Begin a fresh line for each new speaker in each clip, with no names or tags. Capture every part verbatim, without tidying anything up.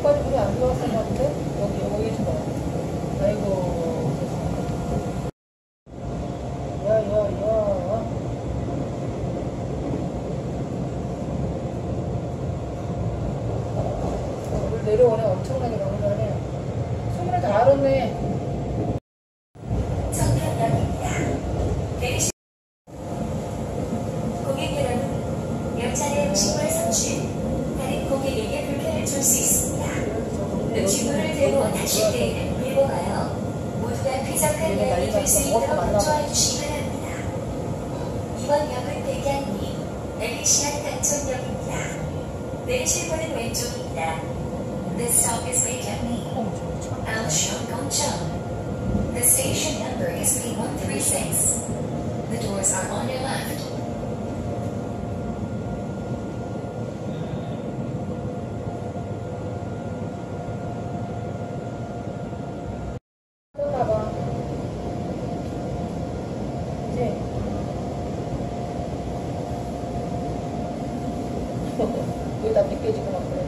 여기까지 물이 안 들어왔던 것 같은데? 여기, 여기 좀 봐요. 아이고. 야, 야, 야. 물 내려오네. 엄청나게 나오네. 수문을 다 알았네.
고객 여러분, 열차내 음식물 섭취, 다른 고객에게 불편을 줄 수 있습니다. 음식물을 들고 타실 때에는 밀고가요. 모두가 쾌적한 여행이 될 수 있도록 협조해 주시기 바랍니다. 이번 역은 대기안리 에디시안 단촌역입니다. 내리실 문은 왼쪽입니다. This stop is Weijiangni, Aoshun Gongcheng. The station number is P one three six. The doors are on your left.
떴나봐. 이제. 여기다 벗겨지고 막 그래.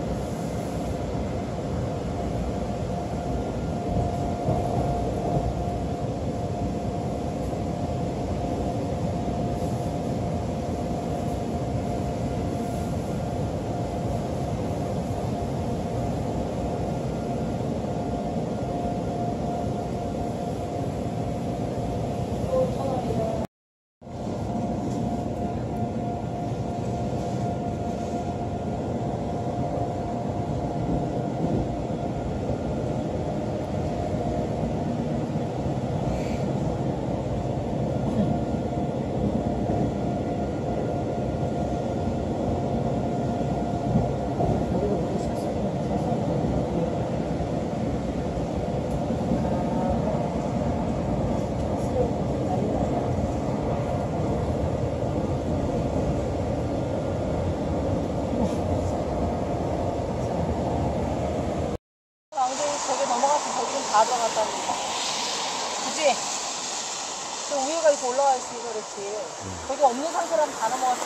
저기 넘어가서 저기는 다 들어갔다는 거. 그치? 저 위에가 이렇게 올라가 있으니까 그렇지. 응. 거기 없는 상태라면 다 넘어갔지.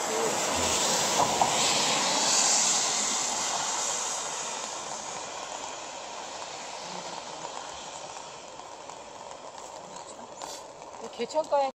개천가에